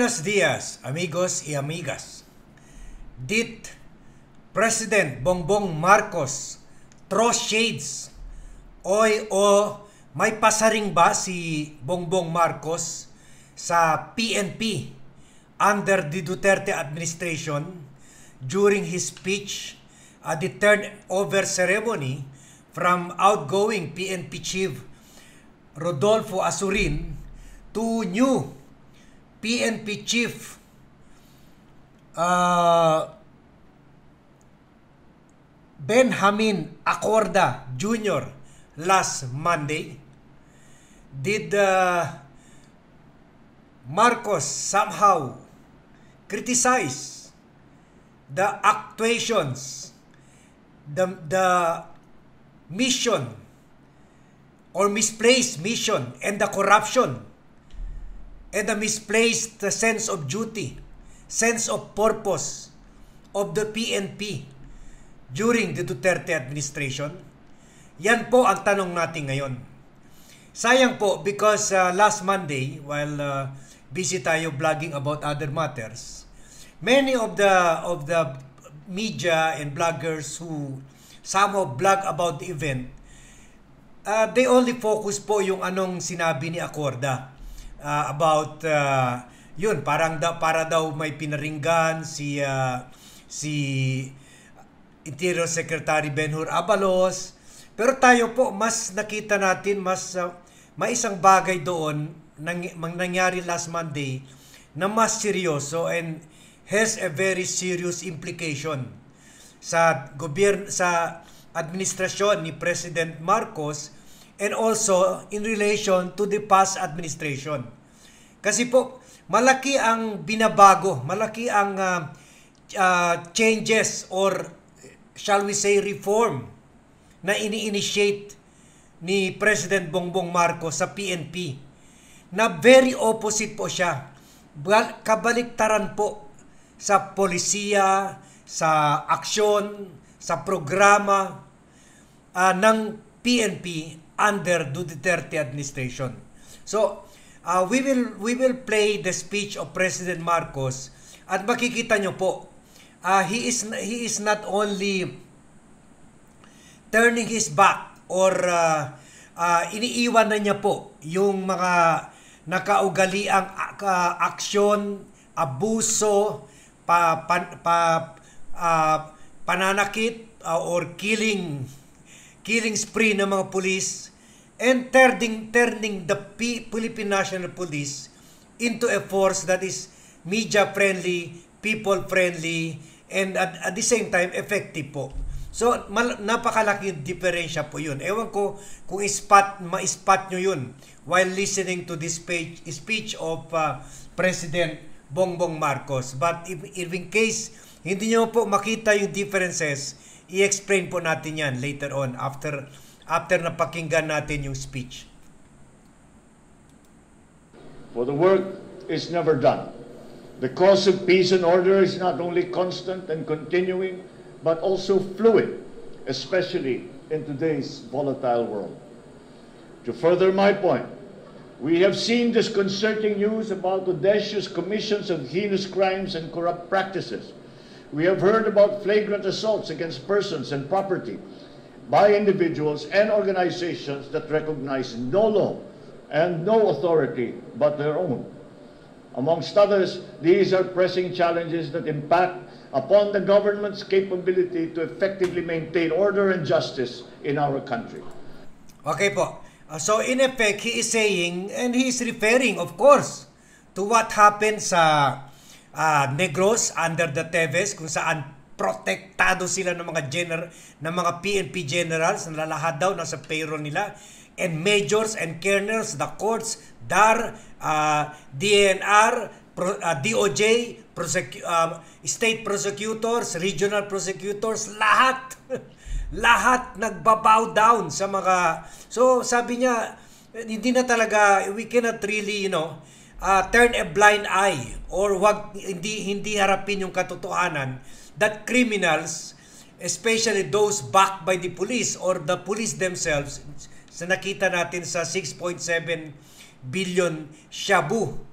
Buenos dias, amigos y amigas. Did President Bongbong Marcos throw shades? O may pasaring ba si Bongbong Marcos sa PNP under the Duterte administration during his speech at the turnover ceremony from outgoing PNP chief Rodolfo Asurin to new PNP chief Benjamin Acorda Jr. last Monday? Did Marcos somehow criticize the actuations, the mission or misplaced mission and the corruption and the misplaced sense of duty, sense of purpose of the PNP during the Duterte administration? Yan po ang tanong natin ngayon. Sayang po because last Monday, while busy tayo blogging about other matters, many of the media and bloggers who somehow blog about the event, they only focus po yung anong sinabi ni Acorda about yun, para daw may pinaringgan si Interior Secretary Ben-Hur Abalos. Pero tayo po, mas nakita natin, may isang bagay doon nangyari last Monday na mas seryoso and has a very serious implication sa administrasyon ni President Marcos and also in relation to the past administration. Kasi po, malaki ang binabago, malaki ang changes or shall we say reform na ini-initiate ni President Bongbong Marcos sa PNP na very opposite po siya. Kabaliktaran po sa polisiya, sa aksyon, sa programa ng PNP under Duterte administration. So, we will play the speech of President Marcos at makikita nyo po, he is not only turning his back or iniiwan na niya po yung mga nakaugaliang aksyon, abuso, pananakit or killing spree ng mga pulis and turning the Philippine National Police into a force that is media friendly, people friendly, and at the same time effective po. So napakalaking diferensya po yun. Ewan ko kung ma-spot nyo yun while listening to this speech of President Bongbong Marcos. But if in case hindi nyo po makita yung differences, i-explain po natin yan later on after napakinggan natin yung speech. For the work is never done. The cause of peace and order is not only constant and continuing, but also fluid, especially in today's volatile world. To further my point, we have seen disconcerting news about audacious commissions of heinous crimes and corrupt practices. We have heard about flagrant assaults against persons and property by individuals and organizations that recognize no law and no authority but their own. Amongst others, these are pressing challenges that impact upon the government's capability to effectively maintain order and justice in our country. Okay po. So in effect, he is saying, and he is referring, of course, to what happened sa Negros under the Teves, kung saan protektado sila ng mga PNP generals na lahat daw nasa payroll nila, and majors and colonels, the courts, DAR, DNR, DOJ, state prosecutors, regional prosecutors, lahat nagbabow down sa mga. So sabi niya, hindi na talaga, we cannot really turn a blind eye or hindi harapin yung katotohanan that criminals, especially those backed by the police or the police themselves, sa nakita natin sa 6.7 billion shabu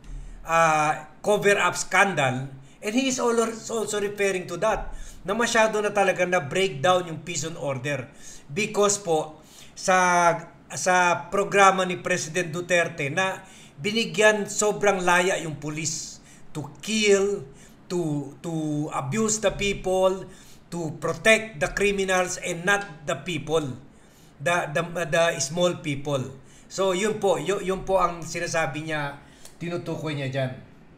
cover-up scandal, and he is also referring to that, na masyado na talaga na breakdown yung peace and order. Because po, sa programa ni President Duterte na binigyan sobrang laya yung police to kill, to abuse the people, to protect the criminals and not the people, the small people. So yun po ang sinasabi niya, tinutukoy niya diyan.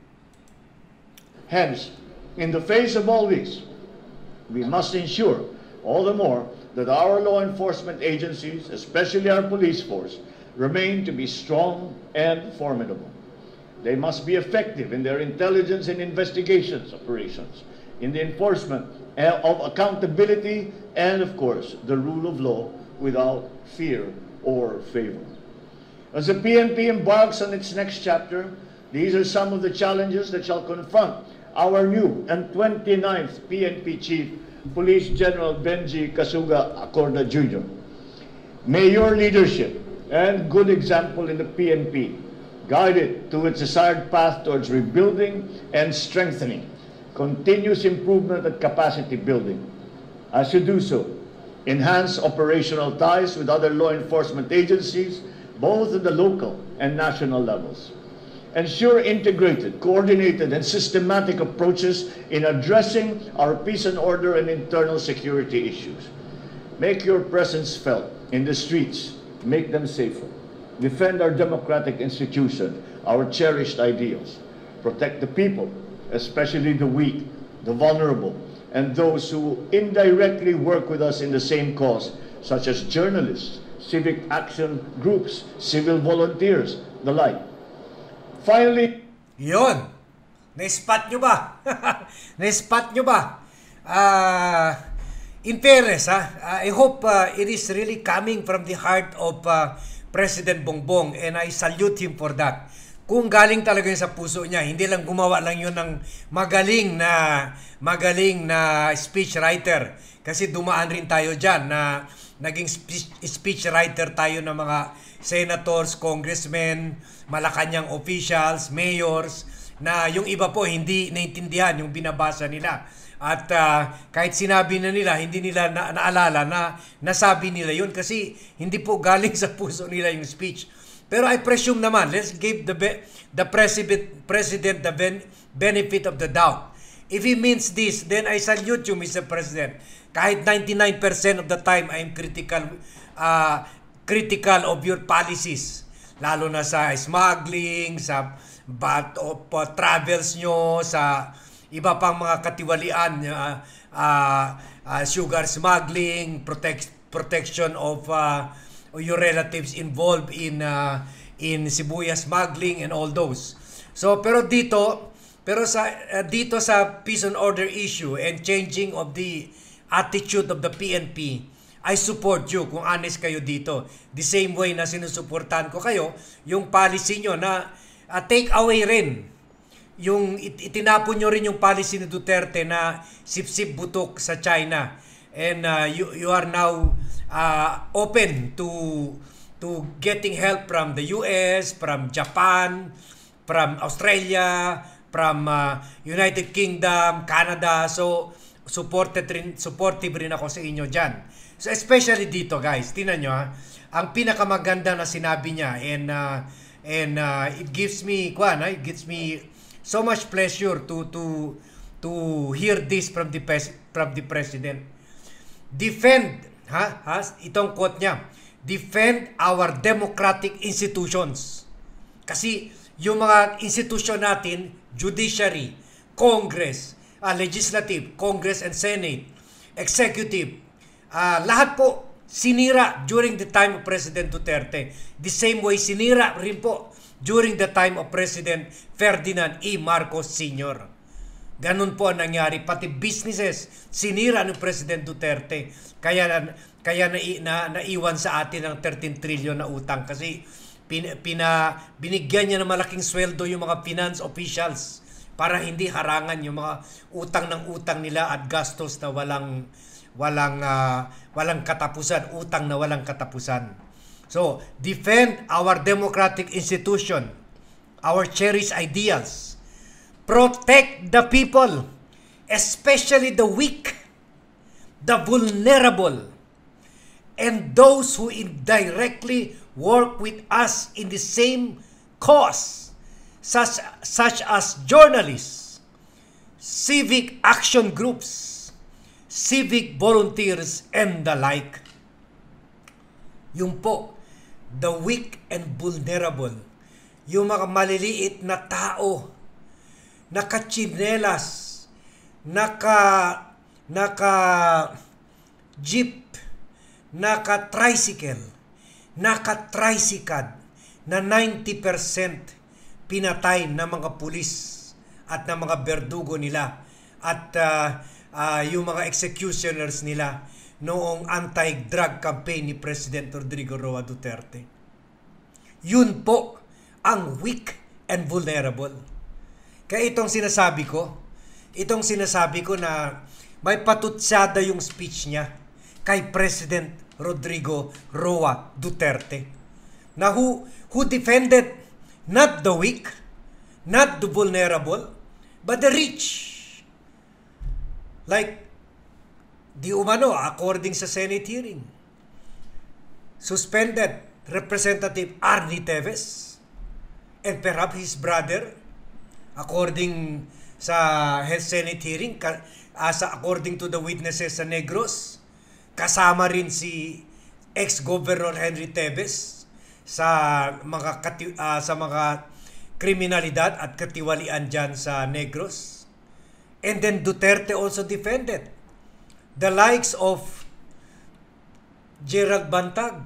Hence, in the face of all this, we must ensure all the more that our law enforcement agencies, especially our police force, remain to be strong and formidable. They must be effective in their intelligence and investigations operations, in the enforcement of accountability, and of course, the rule of law without fear or favor. As the PNP embarks on its next chapter, these are some of the challenges that shall confront our new and 29th PNP Chief, Police General Benji Kasuga Acorda Jr. May your leadership and good example in the PNP guide it to its desired path towards rebuilding and strengthening, continuous improvement and capacity building. As you do so, enhance operational ties with other law enforcement agencies, both at the local and national levels. Ensure integrated, coordinated, and systematic approaches in addressing our peace and order and internal security issues. Make your presence felt in the streets, make them safer. Defend our democratic institution, our cherished ideals. Protect the people, especially the weak, the vulnerable, and those who indirectly work with us in the same cause, such as journalists, civic action groups, civil volunteers, the like. Finally, yun. Na-spot nyo ba? Na-spot nyo ba? In fairness, I hope it is really coming from the heart of President Bongbong, and I salute him for that. Kung galing talaga yun sa puso niya, hindi lang gumawa lang yun ng magaling na speech writer. Kasi dumaan rin tayo dyan na naging speech writer tayo ng mga senators, congressmen, Malacanang officials, mayors, na yung iba po hindi naintindihan yung binabasa nila. At kahit sinabi na nila, hindi nila naalala na nasabi nila yun kasi hindi po galing sa puso nila yung speech. Pero I presume naman, let's give the president the benefit of the doubt. If he means this, then I salute you, Mr. President. Kahit 99% of the time I am critical of your policies, lalo na sa smuggling, sa travels nyo, sa iba pang mga katiwalian, sugar smuggling, protection of your relatives involved in sibuyas smuggling and all those. So dito sa peace and order issue and changing of the attitude of the PNP, I support you kung honest kayo dito. The same way na sinusuportahan ko kayo, yung policy nyo na take away rin. Yung itinapon nyo rin yung policy ni Duterte na sip-sip butok sa China. And you are now open to getting help from the US, from Japan, from Australia, from United Kingdom, Canada. So supportive rin ako sa inyo dyan. So especially dito guys, tingnan nyo ang pinakamaganda na sinabi niya, and it gives me so much pleasure to hear this from the president. Defend, itong quote niya, defend our democratic institutions. Kasi yung mga institusyon natin, judiciary, Congress, legislative, Congress and Senate, executive, lahat po sinira during the time of President Duterte. The same way sinira rin po during the time of President Ferdinand E. Marcos Sr. Ganun po ang nangyari. Pati businesses sinira ng President Duterte. Kaya naiwan sa atin ang 13 trillion na utang kasi binigyan niya ng malaking sweldo yung mga finance officials para hindi harangan yung mga utang ng utang nila at gastos na walang katapusan, utang na walang katapusan. So, defend our democratic institution, our cherished ideals. Protect the people, especially the weak, the vulnerable, and those who indirectly work with us in the same cause, such as journalists, civic action groups, civic volunteers, and the like. Yung po, the weak and vulnerable, yung mga maliliit na tao, naka-chinelas, naka-jeep, naka-tricycle, naka-tricycad, na 90% pinatay ng mga pulis at ng mga berdugo nila at yung mga executioners nila noong anti-drug campaign ni President Rodrigo Roa Duterte. Yun po ang weak and vulnerable. Kaya itong sinasabi ko na may patutsada yung speech niya kay President Rodrigo Roa Duterte, na who defended not the weak, not the vulnerable, but the rich. Like, di umano, according sa Senate hearing, suspended Representative Arnie Teves and perhaps his brother, according sa Senate hearing, according to the witnesses sa Negros, kasama rin si ex-Governor Henry Teves sa mga kriminalidad at katiwalian dyan sa Negros. And then Duterte also defended the likes of Gerald Bantag,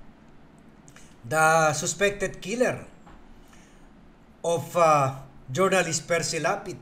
the suspected killer of journalist Percy Lapid.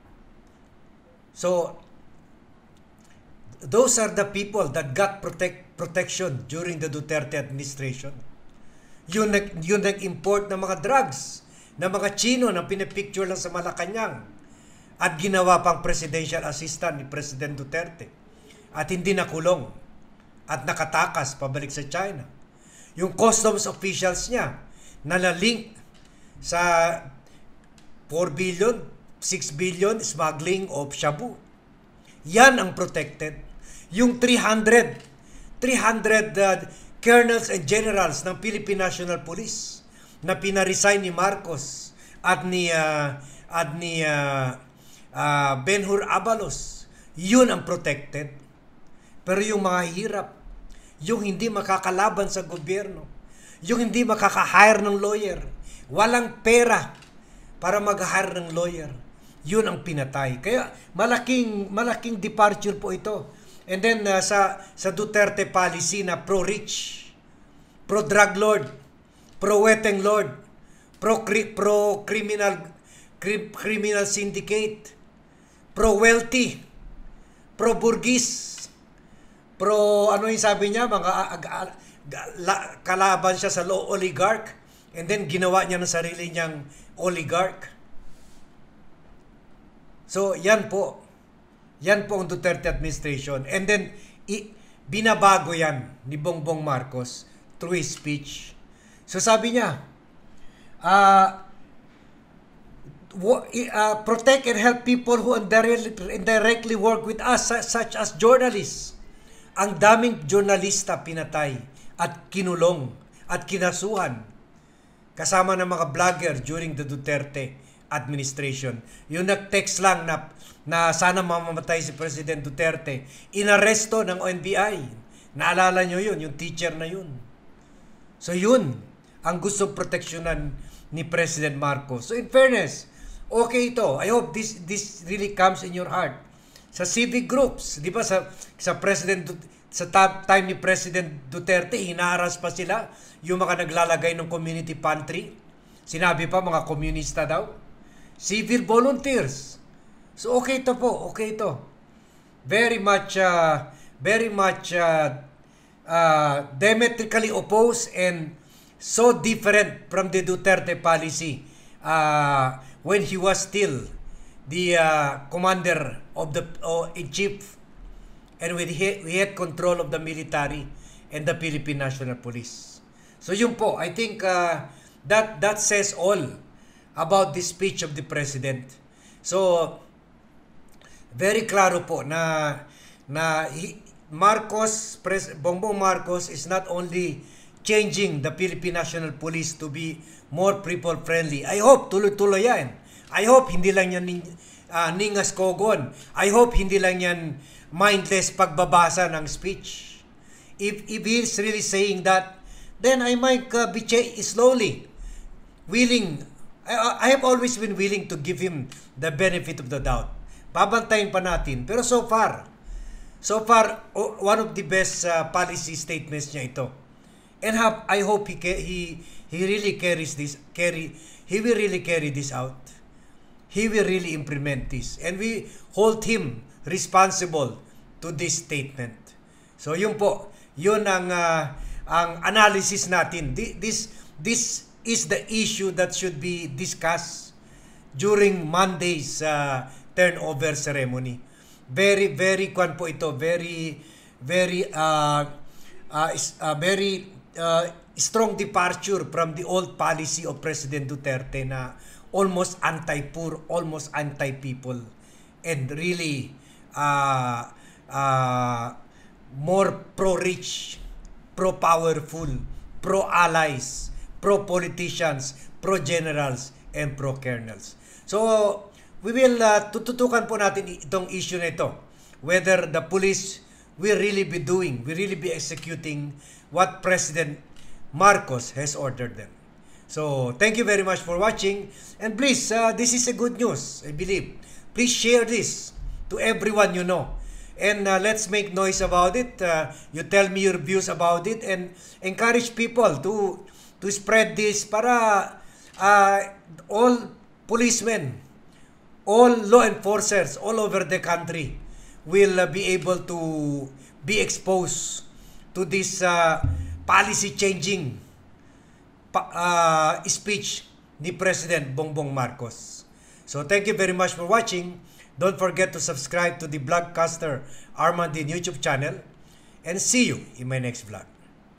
So, those are the people that got protection during the Duterte administration. Yung nag-import ng mga drugs, ng mga Chino na pinipicture lang sa Malacanang at ginawa pang presidential assistant ni President Duterte at hindi nakulong at nakatakas pabalik sa China. Yung customs officials niya nalalink sa 4 billion, 6 billion smuggling of shabu. Yan ang protected. Yung 300 colonels and generals ng Philippine National Police na pinaresign ni Marcos at ni Ben-Hur Abalos, yun ang protected. Pero yung mga hirap, yung hindi makakalaban sa gobyerno, yung hindi makaka-hire ng lawyer, walang pera para mag-hire ng lawyer, yun ang pinatay. Kaya malaking departure po ito. And then sa Duterte policy na pro-rich, pro-drug lord, pro-weteng lord, pro-criminal syndicate, pro-wealthy, pro-burgis, ano yung sabi niya, kalaban siya sa law oligarch, and then ginawa niya ng sarili niyang oligarch. So, yan po ang Duterte administration. And then, binabago yan ni Bongbong Marcos through his speech. So, sabi niya, protect and help people who indirectly work with us, such as journalists. Ang daming journalista pinatay at kinulong at kinasuhan kasama ng mga vlogger during the Duterte administration. Yung nag-text lang na sana mamamatay si President Duterte, inaresto ng NBI. Naalala nyo yun, yung teacher na yun. So yun ang gustong proteksyonan ni President Marcos. So in fairness, okay ito. I hope this really comes in your heart. Sa civic groups, di ba sa time ni President Duterte, hinaharas pa sila yung mga naglalagay ng community pantry. Sinabi pa mga komunista daw. Civil volunteers. So okay ito po, okay ito. Very much diametrically opposed and so different from the Duterte policy when he was still the commander of in chief, and we had control of the military and the Philippine National Police. So yun po, I think that says all about the speech of the President. So, very klaro po na Bongbong Marcos is not only changing the Philippine National Police to be more people-friendly. I hope tuloy-tuloy yan. I hope hindi lang yan ningas kogon. I hope hindi lang yan mindless pagbabasa ng speech. If he's really saying that, then I might be slowly willing. I have always been willing to give him the benefit of the doubt. Babantayin pa natin. Pero so far, one of the best policy statements niya ito. And I hope he really he will really carry this out. He will really implement this. And we hold him responsible to this statement. So yun po, yun ang analysis natin. This is the issue that should be discussed during Monday's turnover ceremony. Very kwan po ito, very strong departure from the old policy of President Duterte na almost anti-poor, almost anti-people, and really more pro-rich, pro-powerful, pro-allies, pro-politicians, pro-generals, and pro-colonels. So, we will tututukan po natin itong issue na ito. Whether the police will really be executing what President Marcos has ordered them. So, thank you very much for watching. And please, this is a good news, I believe. Please share this to everyone you know. And let's make noise about it. You tell me your views about it and encourage people to spread this para all policemen, all law enforcers all over the country will be able to be exposed to this policy changing speech ni President Bongbong Marcos. So thank you very much for watching. Don't forget to subscribe to the Vlogcaster Armandin YouTube channel, and see you in my next vlog.